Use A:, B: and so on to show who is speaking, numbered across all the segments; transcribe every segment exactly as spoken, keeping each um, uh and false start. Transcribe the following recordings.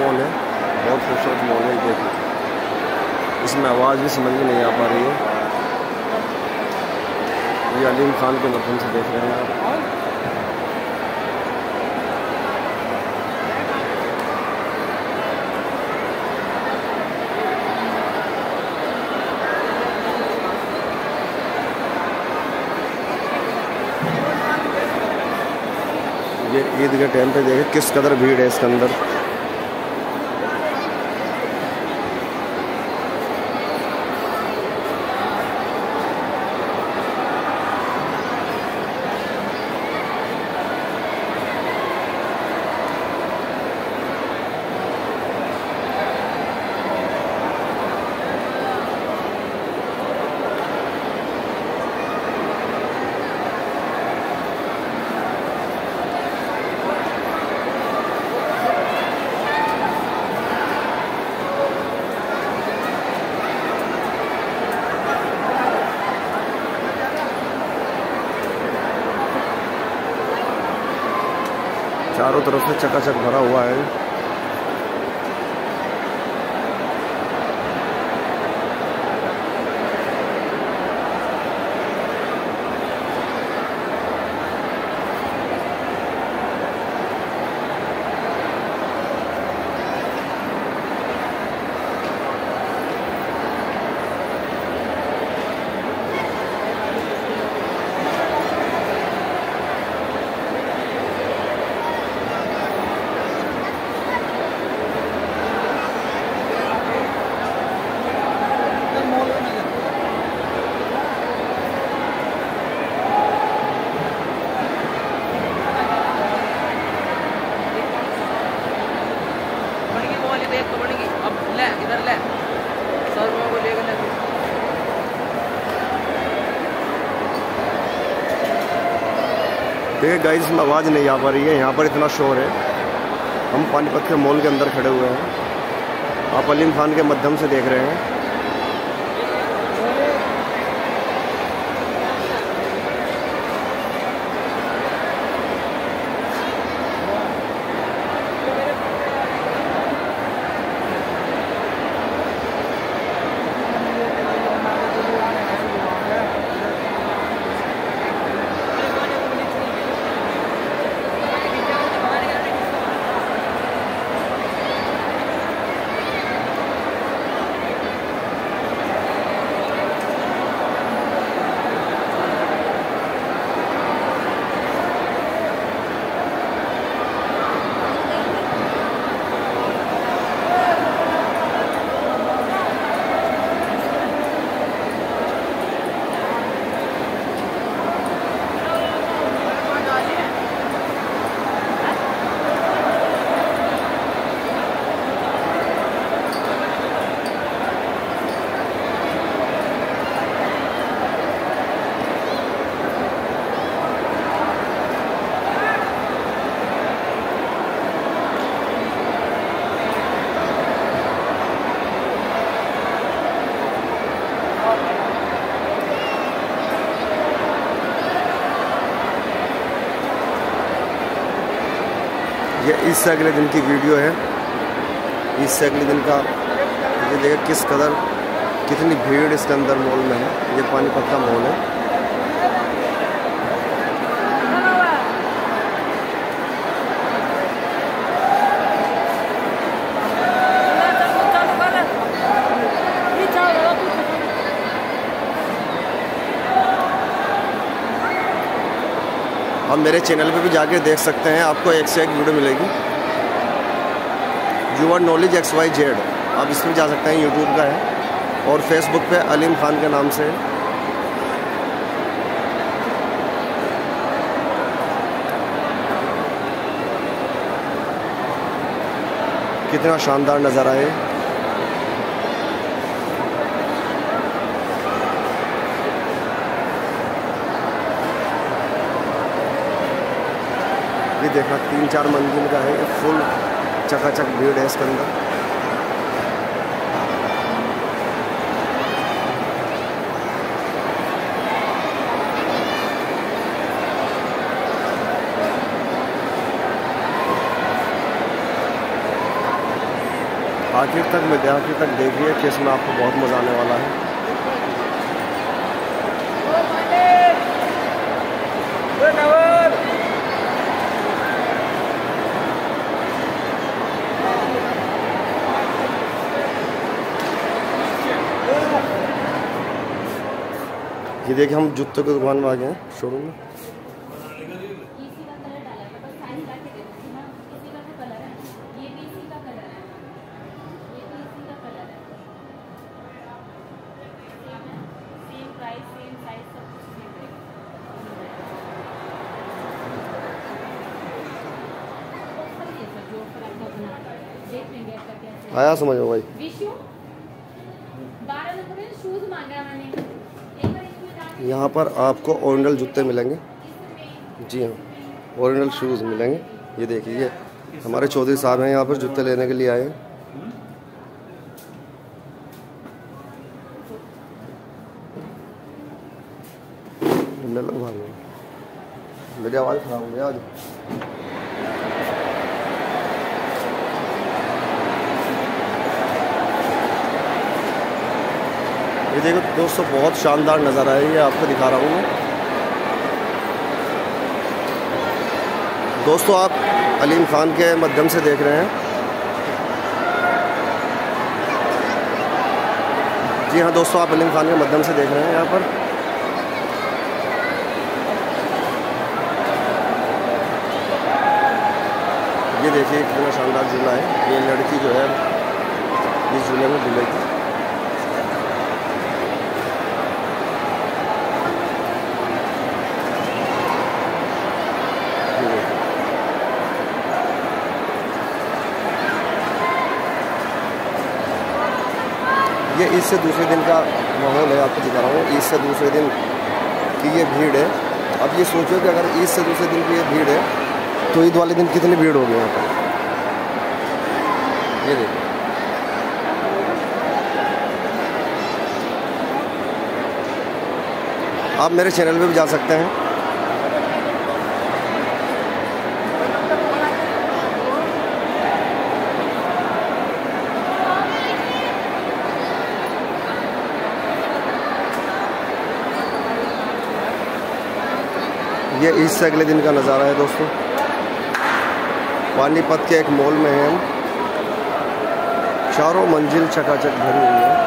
A: Mall है, बहुत खूबसूरत मॉल है। देखिए इसमें आवाज़ भी समझ में नहीं आ पा रही है। ये अलीम खान के माध्यम से देख रहे हैं आप। ये ईद के टाइम पे देखें किस कदर भीड़ है इसके अंदर। चारों तरफ से चकाचक भरा हुआ है। देखिए गाइस में आवाज़ नहीं आ पा रही है, यहाँ पर इतना शोर है। हम पानीपत के मॉल के अंदर खड़े हुए हैं, आप अलीम खान के माध्यम से देख रहे हैं। ये ईद से अगले दिन की वीडियो है। ईद से अगले दिन का ये देखिए किस कदर कितनी भीड़ इसके अंदर मॉल में है। ये पानीपत का मॉल है। आप मेरे चैनल पे भी जाके देख सकते हैं, आपको एक से एक वीडियो मिलेगी। Your knowledge X Y Z, आप इसमें जा सकते हैं, यूट्यूब का है। और फेसबुक पे अलीम खान के नाम से। कितना शानदार नज़ारा है। ये देखा तीन चार मंजिल का है, फुल चकाचक भीड़ है इसके अंदर। आखिर तक में आखिर तक देखिए कि इसमें आपको बहुत मज़ा आने वाला है। ये देखिए हम जूतों की दुकान में आ गए हैं, शोरूम में। आया समझ में भाई। यहाँ पर आपको ओरिजिनल जूते मिलेंगे। जी हाँ, ओरिजिनल शूज़ मिलेंगे। ये देखिए, ये हमारे चौधरी साहब हैं, यहाँ पर जूते लेने के लिए आए हैं। मेरी आवाज़ खराब हो गई आज। ये देखो दोस्तों, बहुत शानदार नज़ारा है, ये आपको दिखा रहा हूँ मैं। दोस्तों आप अलीम ख़ान के माध्यम से देख रहे हैं। जी हाँ दोस्तों, आप अलीम ख़ान के माध्यम से देख रहे हैं यहाँ पर। ये देखिए कितना शानदार झूला है। ये लड़की जो है इस झूले में झूलेगी। ये ईद से दूसरे दिन का माहौल है, आपको दिखा रहा हूँ। ईद से दूसरे दिन की ये भीड़ है। अब ये सोचो कि अगर ईद से दूसरे दिन की ये भीड़ है तो ईद वाले दिन कितनी भीड़ होगी यहाँ पर। ये देखो, आप मेरे चैनल पे भी जा सकते हैं। ये ईद से अगले दिन का नज़ारा है दोस्तों। पानीपत के एक मॉल में हैं हम। चारों मंजिल चकाचक भरी हुई है।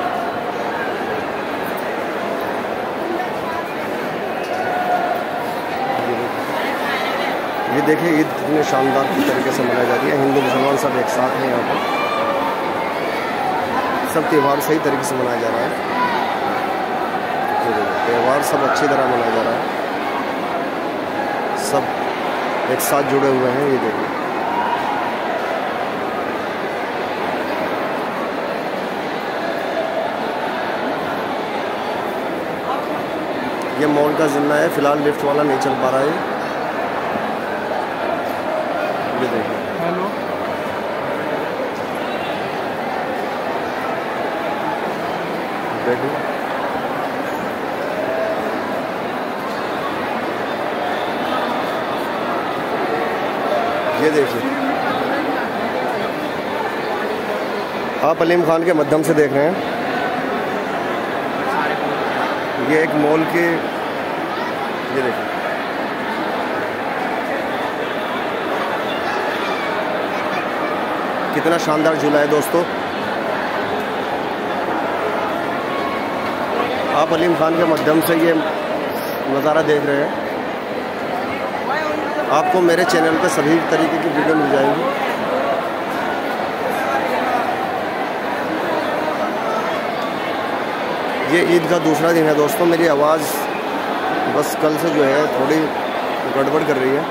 A: ये देखिए ईद कितने शानदार तरीके से मनाई जा रही है। हिंदू मुसलमान सब एक साथ हैं यहाँ पर। सब त्यौहार सही तरीके से मनाया जा रहा है। त्यौहार सब अच्छी तरह मनाया जा रहा है। सब एक साथ जुड़े हुए हैं। ये देखिए, ये मॉल का जिम्मा है। फिलहाल लिफ्ट वाला नहीं चल पा रहा है। ये देखिए, हेलो, देखिए ये देखिए, आप अलीम ख़ान के माध्यम से देख रहे हैं। ये एक मॉल के, ये देखिए, कितना शानदार झूला है दोस्तों। आप अलीम ख़ान के माध्यम से ये नज़ारा देख रहे हैं। आपको मेरे चैनल पे सभी तरीके की वीडियो मिल जाएंगी। ये ईद का दूसरा दिन है दोस्तों। मेरी आवाज़ बस कल से जो है थोड़ी गड़बड़ कर रही है।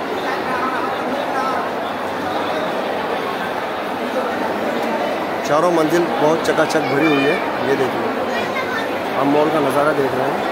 A: चारों मंजिल बहुत चकाचक भरी हुई है। ये देखिए, हम मॉल का नज़ारा देख रहे हैं।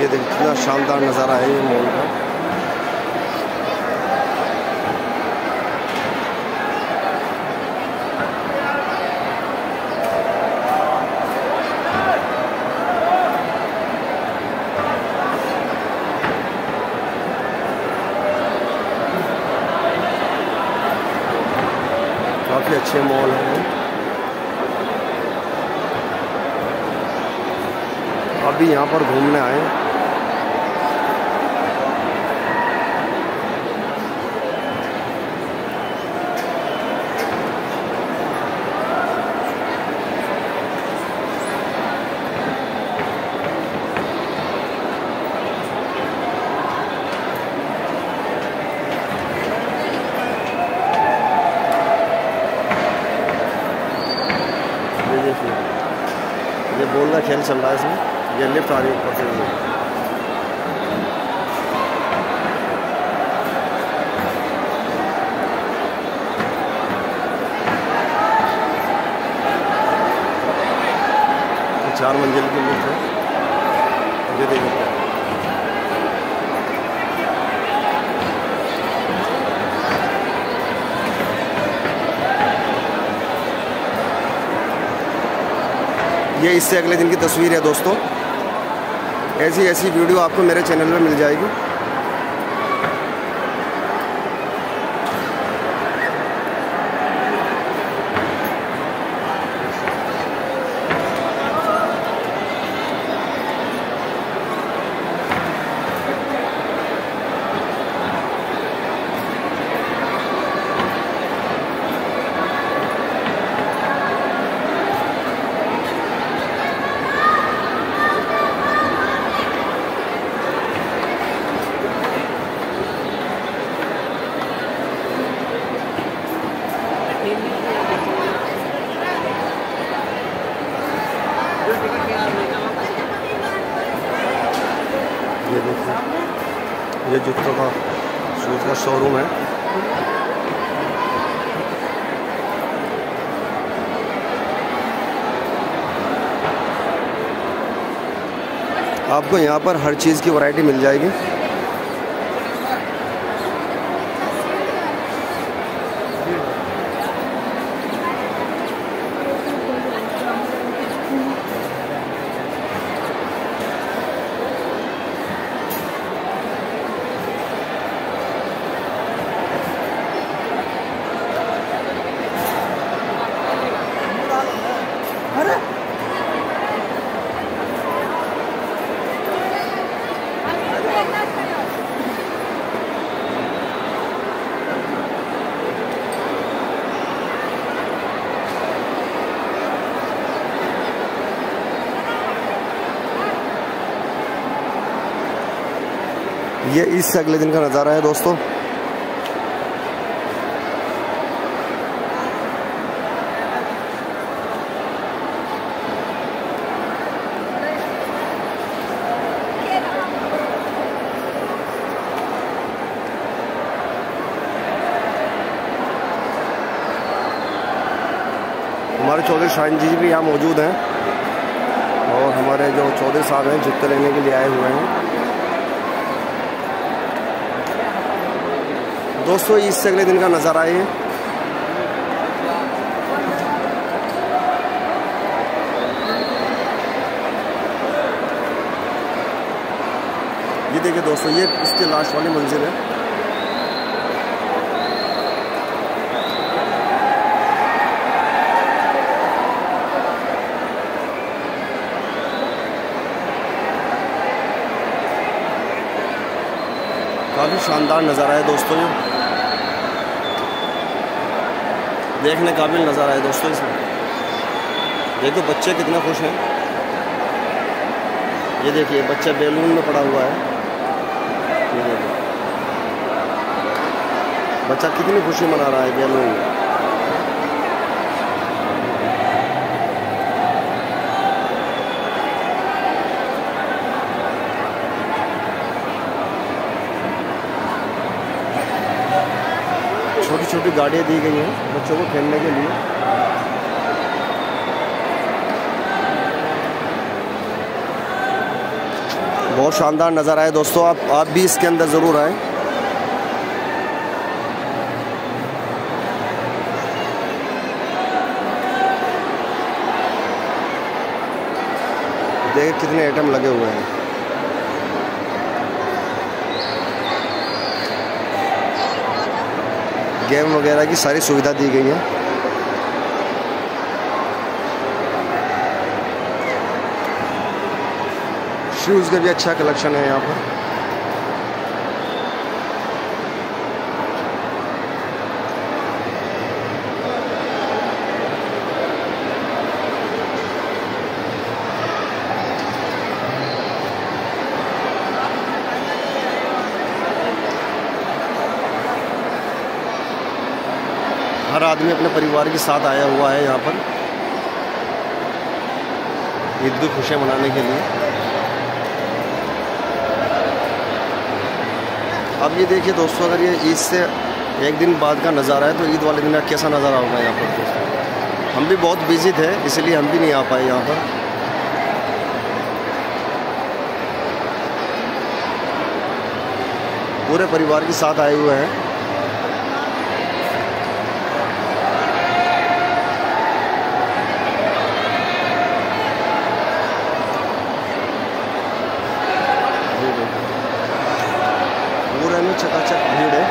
A: ये देखिए कितना शानदार नज़ारा है ये मॉल का। काफ़ी अच्छे मॉल हैं। अभी यहाँ पर घूमने आए। ये देखिए ये बॉल का खेल चल रहा है इसमें। ये लिफ्ट आ रही है ऊपर से। चार मंजिल की लिफ्ट है। ये देखिए ये इससे अगले दिन की तस्वीर है दोस्तों। ऐसी ऐसी वीडियो आपको मेरे चैनल में मिल जाएगी। ये देखिए ये जूतों का शूज़ का शोरूम है। आपको यहाँ पर हर चीज़ की वैरायटी मिल जाएगी। ये इससे अगले दिन का नज़ारा है दोस्तों। हमारे चौधरी शाहीन जी भी यहाँ मौजूद हैं और हमारे जो चौधरी साहब हैं जूते लेने के लिए आए हुए हैं। दोस्तों इससे अगले दिन का नज़ारा है। ये देखिए दोस्तों ये इसके लास्ट वाली मंजिल है। काफ़ी शानदार नज़ारा है दोस्तों। ये देखने काबिल नज़ारा है दोस्तों। इसमें देखो बच्चे कितने खुश हैं। ये देखिए बच्चा बैलून में पड़ा हुआ है। ये देखिए बच्चा कितनी खुशी मना रहा है बैलून में। छोटी छोटी गाड़ियाँ दी गई हैं बच्चों को खेलने के लिए। बहुत शानदार नज़ारा है दोस्तों, आप आप भी इसके अंदर ज़रूर आएँ। देखिए कितने आइटम लगे हुए हैं। गेम वगैरह की सारी सुविधा दी गई है। शूज़ का भी अच्छा कलेक्शन है यहाँ पर। हर आदमी अपने परिवार के साथ आया हुआ है यहाँ पर ईद की खुशियाँ मनाने के लिए। अब ये देखिए दोस्तों, अगर ये ईद से एक दिन बाद का नज़ारा है तो ईद वाले दिन कैसा नज़ारा होगा यहाँ पर दोस्तों। हम भी बहुत बिजी थे इसलिए हम भी नहीं आ पाए यहाँ पर। पूरे परिवार के साथ आए हुए हैं। पूरे में चकाचक भीड़ है।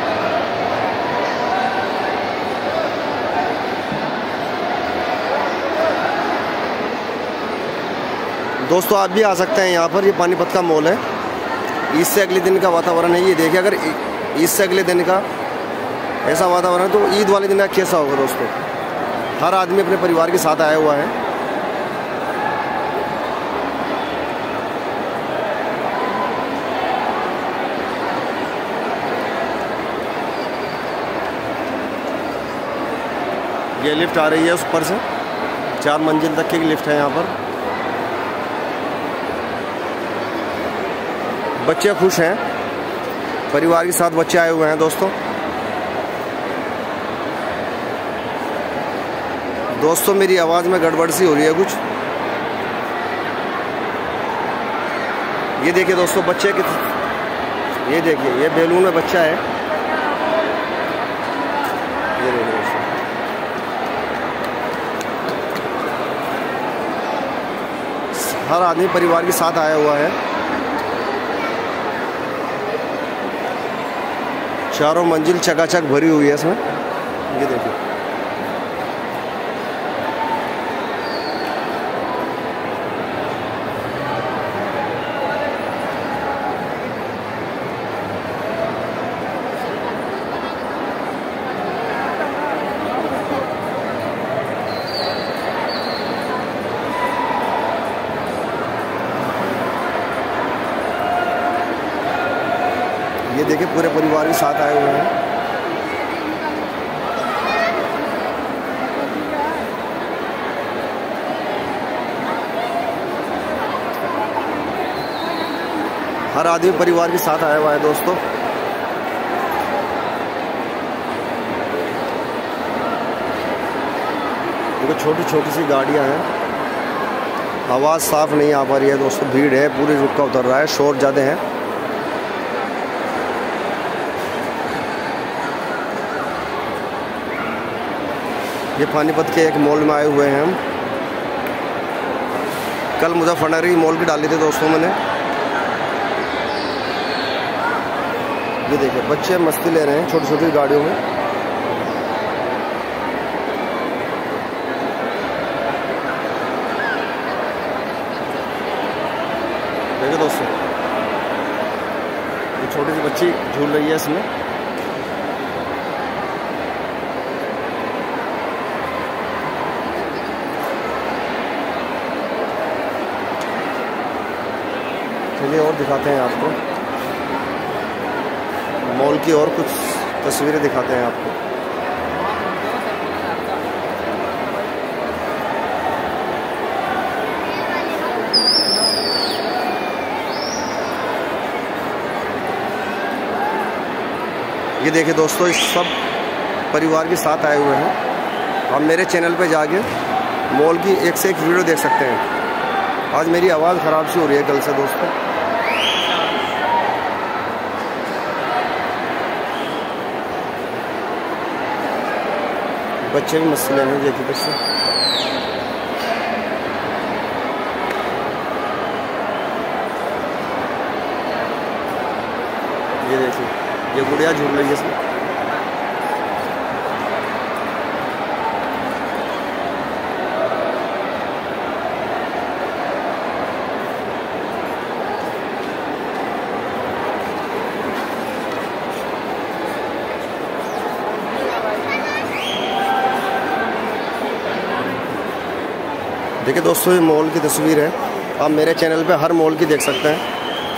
A: दोस्तों आप भी आ सकते हैं यहाँ पर, ये पानीपत का मॉल है। ईद से अगले दिन का वातावरण है ये देखिए। अगर ईद से अगले दिन का ऐसा वातावरण तो ईद वाले दिन का कैसा होगा दोस्तों। हर आदमी अपने परिवार के साथ आया हुआ है। ये लिफ्ट आ रही है उस पर से, चार मंजिल तक की लिफ्ट है यहाँ पर। बच्चे खुश हैं, परिवार के साथ बच्चे आए हुए हैं दोस्तों। दोस्तों मेरी आवाज़ में गड़बड़ सी हो रही है कुछ। ये देखिए दोस्तों बच्चे कितने, ये देखिए ये बैलून में बच्चा है। ये देखिए दोस्तों, हर आदमी परिवार के साथ आया हुआ है। चारों मंजिल चकाचक भरी हुई है इसमें। ये देखिए ये देखिए पूरे परिवार के साथ आए हुए हैं। हर आदमी परिवार के साथ आया हुआ है दोस्तों। देखो छोटी छोटी सी गाड़ियां हैं। आवाज़ साफ नहीं आ पा रही है दोस्तों, भीड़ है, पूरी रुक का उतर रहा है, शोर ज़्यादा है। ये पानीपत के एक मॉल में आए हुए हैं हम। कल मुजफ्फरनगर की मॉल की डाली थी दोस्तों मैंने। ये देखिए बच्चे मस्ती ले रहे हैं छोटी छोटी गाड़ियों में। देखिए दोस्तों ये छोटी सी बच्ची झूल रही है इसमें। चलिए और दिखाते हैं आपको मॉल की और कुछ तस्वीरें दिखाते हैं आपको। ये देखिए दोस्तों इस सब परिवार के साथ आए हुए हैं। आप मेरे चैनल पे जाके मॉल की एक से एक वीडियो देख सकते हैं। आज मेरी आवाज़ ख़राब सी हो रही है कल से दोस्तों। बच्चे भी मछली लेने देखिए बच्चे। ये देखिए ये गुड़िया झूल रही है इसमें। देखिए दोस्तों ये मॉल की तस्वीर है, आप मेरे चैनल पे हर मॉल की देख सकते हैं।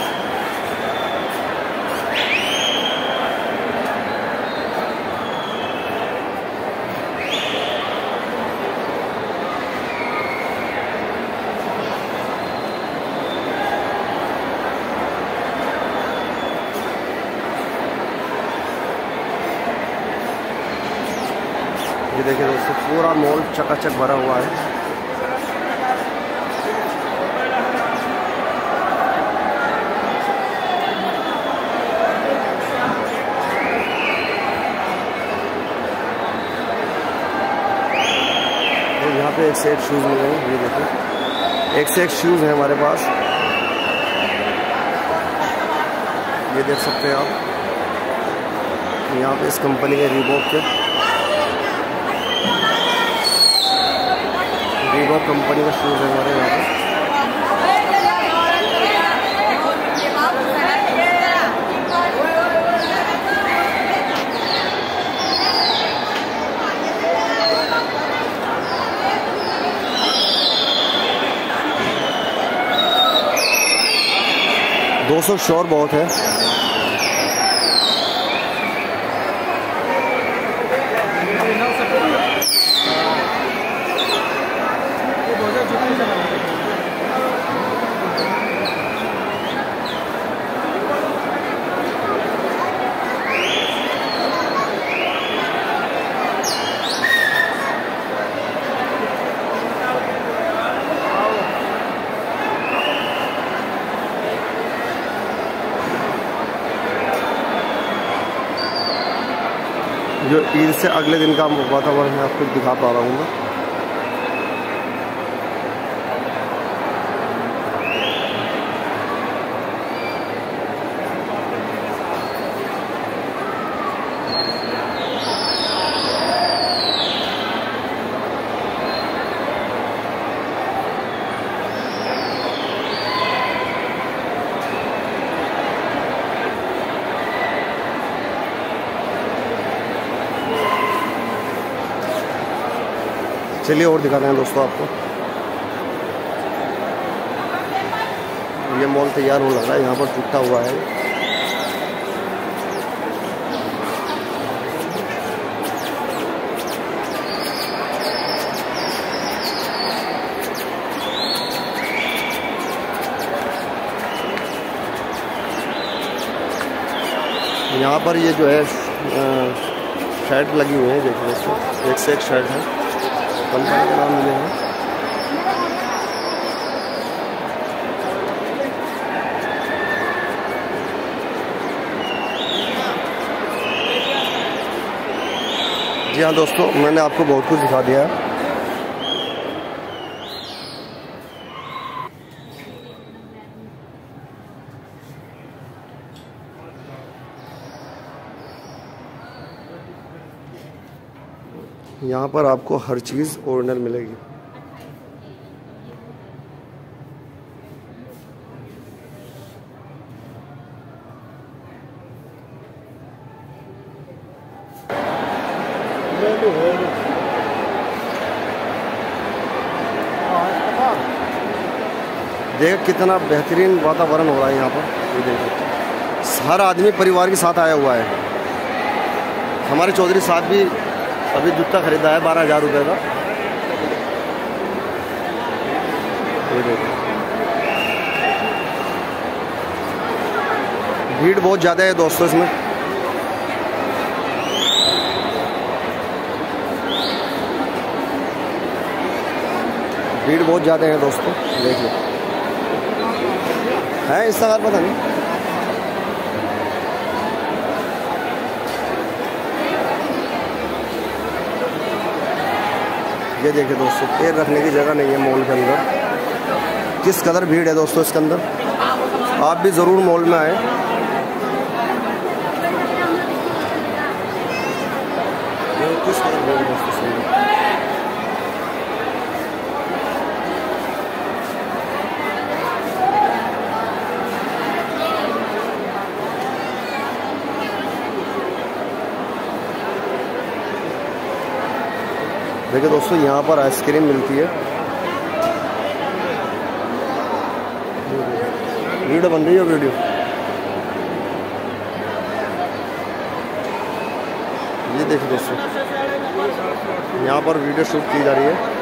A: ये देखिए दोस्तों पूरा मॉल चकाचक भरा हुआ है। यहाँ पे एक से एक शूज़ मिल रहे हैं, ये देखो एक से एक शूज़ है हमारे पास, ये देख सकते हैं आप। यहाँ पे इस कंपनी के रीबॉक के रीबॉक कंपनी का शूज़ है हमारे यहाँ पे। दो सौ शोर बहुत है। जो ईद से अगले दिन का वातावरण मैं आपको दिखा पा रहा हूँ मैं। चलिए और दिखाते हैं दोस्तों आपको। ये मॉल तैयार होने लगा है, यहाँ पर टूटा हुआ है। यहाँ पर ये जो है शर्ट लगी हुई है, देखिए दोस्तों एक से एक शर्ट है, कंपनी का नाम मिले हैं। जी हाँ दोस्तों, मैंने आपको बहुत कुछ दिखा दिया है। यहाँ पर आपको हर चीज़ ओरिजिनल मिलेगी। देख कितना बेहतरीन वातावरण हो रहा है यहाँ पर। ये देखिए हर आदमी परिवार के साथ आया हुआ है। हमारे चौधरी साहब भी अभी जूता खरीदा है बारह हजार रुपये का। ये देखिए भीड़ बहुत ज़्यादा है दोस्तों इसमें। भीड़ बहुत ज़्यादा है दोस्तों, देखिए है इसका पता नहीं। ये देखिए दोस्तों, पैर रखने की जगह नहीं है मॉल के अंदर। किस कदर भीड़ है दोस्तों इसके अंदर, आप भी ज़रूर मॉल में आए। किस कदर भीड़ है दोस्तों इसके अंदर। देखिए दोस्तों, यहाँ पर आइसक्रीम मिलती है। वीडियो बन रही है, वीडियो ये देखिए दोस्तों, यहाँ पर वीडियो शूट की जा रही है।